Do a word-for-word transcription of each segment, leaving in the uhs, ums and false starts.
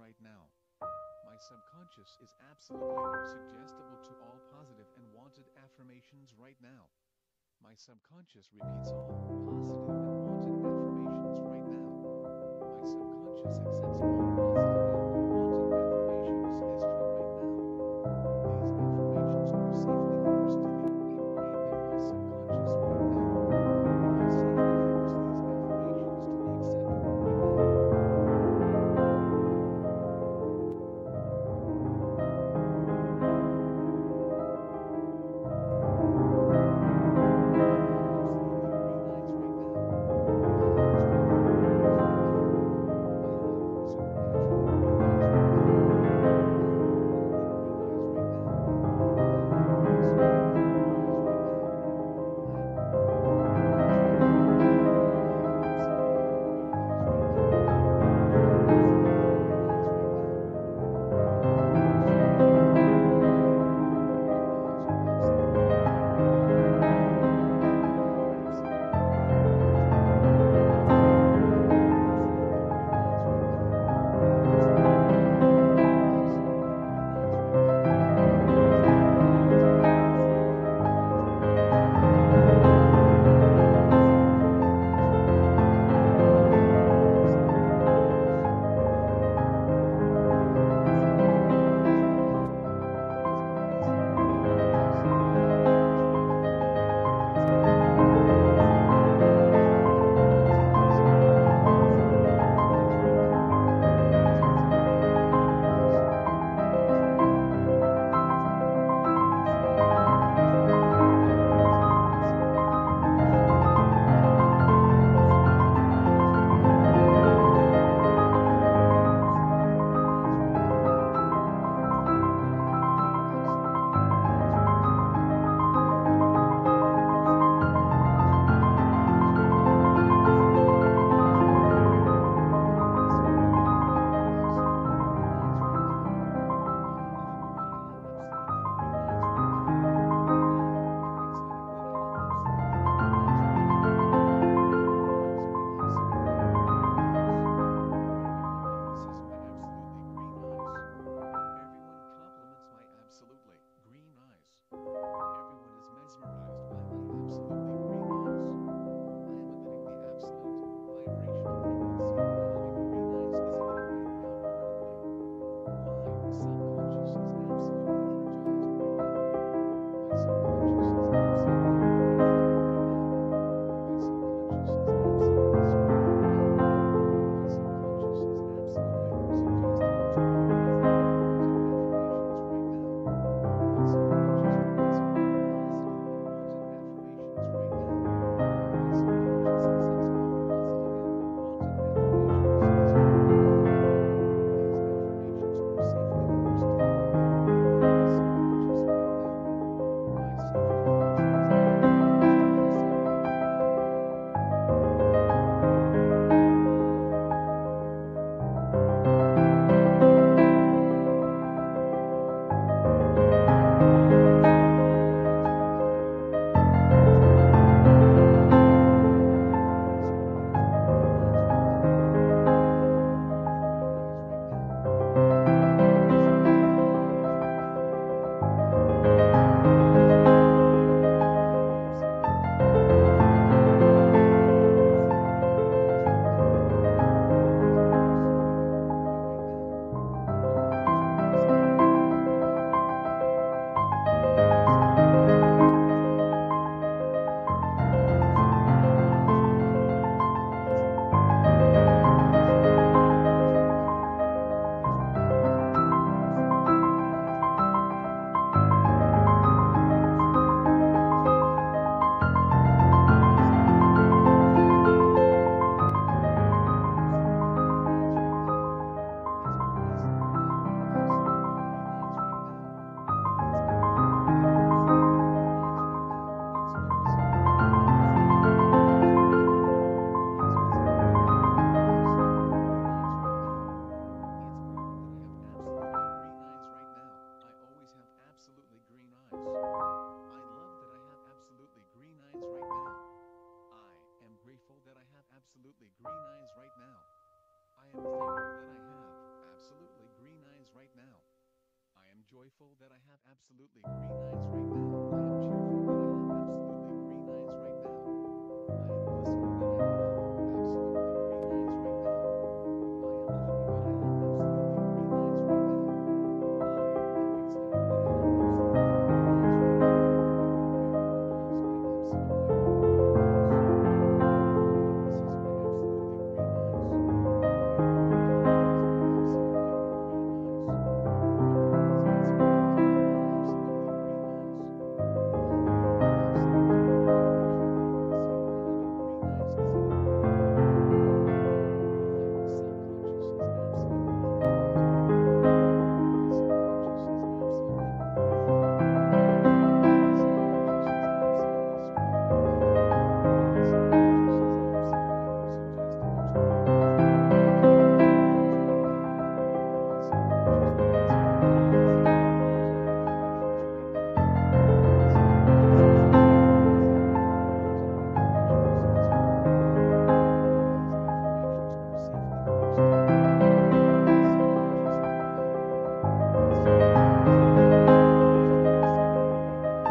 right now. My subconscious is absolutely suggestible to all positive and wanted affirmations right now. My subconscious repeats all positive and wanted affirmations right now. My subconscious accepts all positive and wanted affirmations as true right now. These affirmations are safely forced to be ingrained in my subconscious right now. I safely force these affirmations to be accepted right now. absolutely green eyes right now. I am thankful that I have absolutely am joyful that I have absolutely green eyes right now. I am cheerful that I have absolutely green eyes right now. I am blissful that I have absolutely green eyes right now. I am happy that I have absolutely green eyes right now. I am ecstatic that I have absolutely green eyes right now. Everyone loves my absolutely green eyes. Everyone notices my absolutely green eyes. Everyone compliments my absolutely green eyes. Everyone tells me all the time my absolutely green eyes. I am getting the absolutely vibrational frequency that having green eyes is available now. My subconscious is absolutely comprised of green. My subconscious is absolutely grateful and green. My subconscious is absolutely strong and green. My subconscious is absolutely suggestible to all positive and wanted affirmations right now. My subconscious repeats all positive and wanted affirmations right now. My subconscious is all positive and wanted affirmations as well right now. These affirmations are safely forced down the drain into my subconscious right now. My subconscious is absolutely forced to reset right now.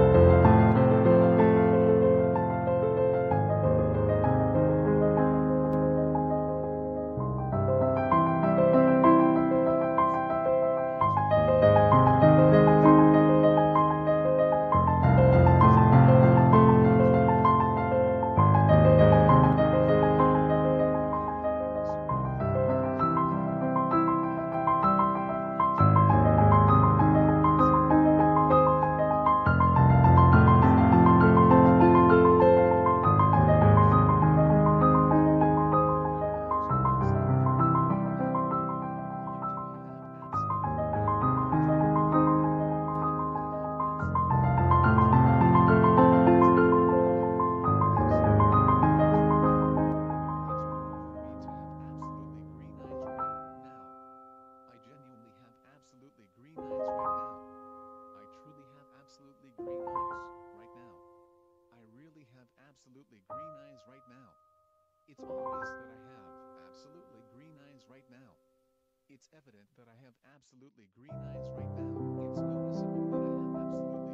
I have absolutely green eyes right now. I have absolutely green eyes right now. I have absolutely green eyes right now. I have absolutely green eyes right now. I have supremely green eyes right now. I have completely green eyes right now. I have absolutely green eyes right now. I have completely green eyes right now. My eyes are absolutely green right now. Your eyes are absolutely green right now. Why do I have absolutely green eyes right now? How do I have absolutely green eyes right now? It's normal that I have absolutely green eyes right now. It's normal for me to have absolutely green eyes right now. I genuinely have absolutely green eyes right now. I truly have absolutely green eyes right now. I really have absolutely green eyes right now. It's obvious that I have absolutely green eyes right now. It's evident that I have absolutely green eyes right now. It's noticeable that I have absolutely